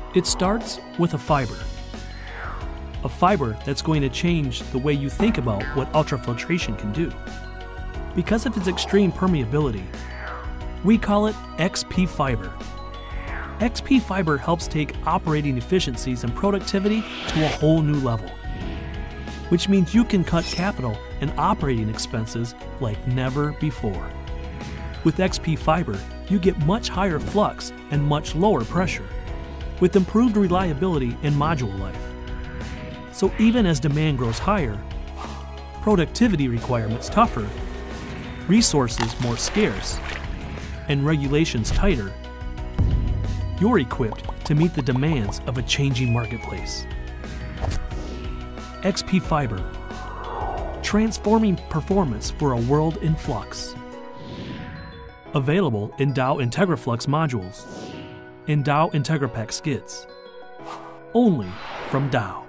It starts with a fiber. A fiber that's going to change the way you think about what ultrafiltration can do. Because of its extreme permeability, we call it XP fiber. XP fiber helps take operating efficiencies and productivity to a whole new level, which means you can cut capital and operating expenses like never before. With XP fiber, you get much higher flux and much lower pressure, with improved reliability and module life. So even as demand grows higher, productivity requirements tougher, resources more scarce, and regulations tighter, you're equipped to meet the demands of a changing marketplace. XP Fiber, transforming performance for a world in flux. Available in Dow IntegraFlux modules and Dow IntegraPack skids. Only from Dow.